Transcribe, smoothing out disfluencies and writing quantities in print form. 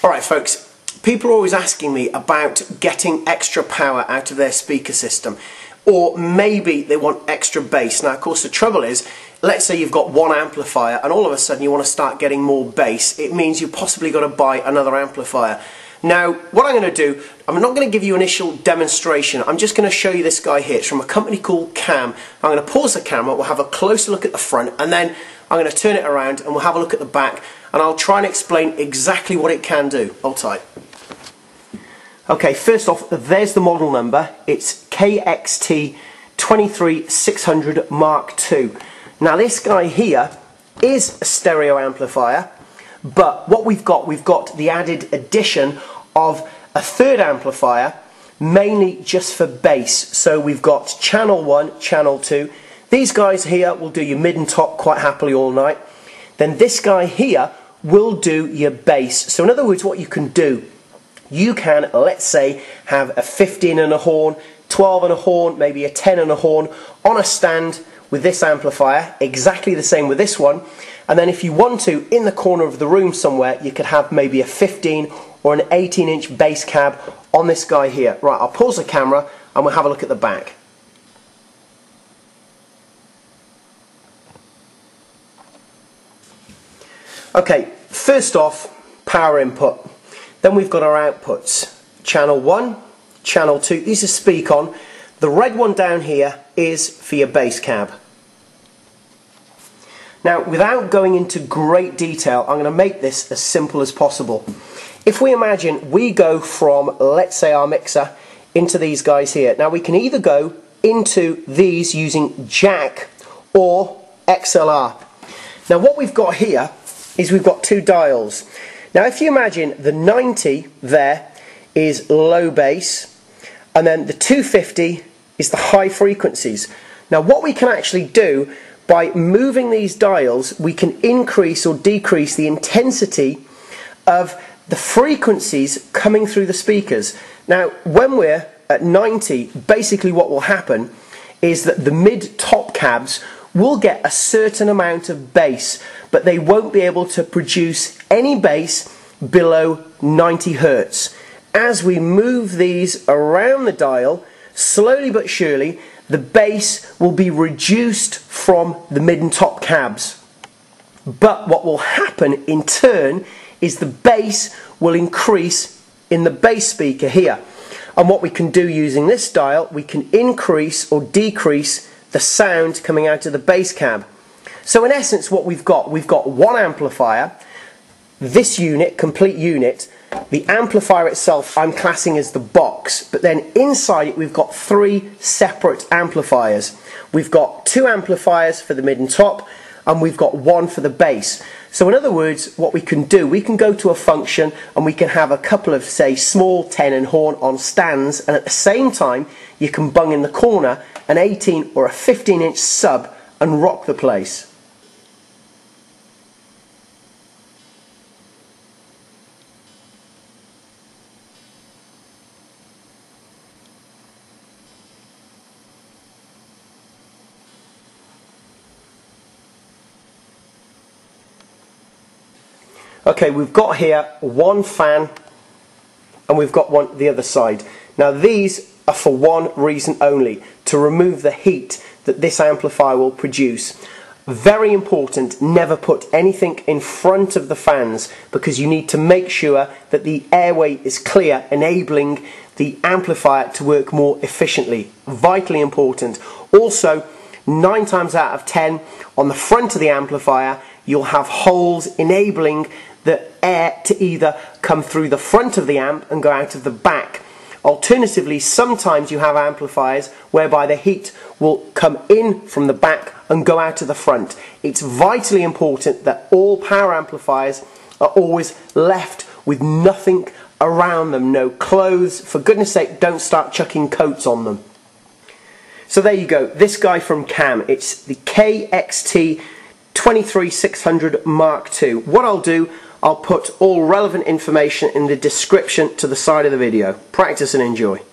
Alright folks, people are always asking me about getting extra power out of their speaker system, or maybe they want extra bass. Now of course the trouble is, let's say you've got one amplifier and all of a sudden you want to start getting more bass. It means you've possibly got to buy another amplifier. Now what I'm going to do, I'm not going to give you an initial demonstration, I'm just going to show you this guy here. It's from a company called Cam. I'm going to pause the camera, we'll have a closer look at the front, and then I'm going to turn it around and we'll have a look at the back, and I'll try and explain exactly what it can do. Hold tight. Okay, first off, there's the model number. It's KXT 23600 Mark II. Now this guy here is a stereo amplifier, but what we've got the added addition of a third amplifier, mainly just for bass. So we've got channel 1, channel 2. These guys here will do your mid and top quite happily all night. Then this guy here will do your bass. So in other words, what you can do, you can, let's say, have a 15 and a horn, 12 and a horn, maybe a 10 and a horn on a stand with this amplifier, exactly the same with this one. And then if you want to, in the corner of the room somewhere, you could have maybe a 15 or an 18-inch bass cab on this guy here. Right, I'll pause the camera and we'll have a look at the back. Okay, first off, power input. Then we've got our outputs. Channel 1, channel 2, these are speak on. The red one down here is for your bass cab. Now, without going into great detail, I'm going to make this as simple as possible. If we imagine we go from, let's say, our mixer into these guys here. Now, we can either go into these using jack or XLR. Now, what we've got here is we've got two dials. Now if you imagine the 90 there is low bass, and then the 250 is the high frequencies. Now what we can actually do by moving these dials, we can increase or decrease the intensity of the frequencies coming through the speakers. Now when we're at 90, basically what will happen is that the mid-top cabs will get a certain amount of bass, but they won't be able to produce any bass below 90 Hertz. As we move these around the dial, slowly but surely, the bass will be reduced from the mid and top cabs. But what will happen in turn is the bass will increase in the bass speaker here. And what we can do using this dial, we can increase or decrease the sound coming out of the bass cab. So in essence what we've got one amplifier, this unit, complete unit, the amplifier itself I'm classing as the box, but then inside it we've got three separate amplifiers. We've got two amplifiers for the mid and top, and we've got one for the bass. So in other words, what we can do, we can go to a function and we can have a couple of, say, small 10 and horn on stands, and at the same time you can bung in the corner an 18 or a 15-inch sub and rock the place. Okay, we've got here one fan and we've got one the other side. Now these are for one reason only, to remove the heat that this amplifier will produce. Very important, never put anything in front of the fans, because you need to make sure that the airway is clear, enabling the amplifier to work more efficiently. Vitally important. Also, 9 times out of 10 on the front of the amplifier you'll have holes enabling the air to either come through the front of the amp and go out of the back. Alternatively, sometimes you have amplifiers whereby the heat will come in from the back and go out to the front. It's vitally important that all power amplifiers are always left with nothing around them, no clothes. For goodness sake, don't start chucking coats on them. So there you go, this guy from Cam, it's the KXT 23600 Mark II. What I'll do, I'll put all relevant information in the description to the side of the video. Practice and enjoy.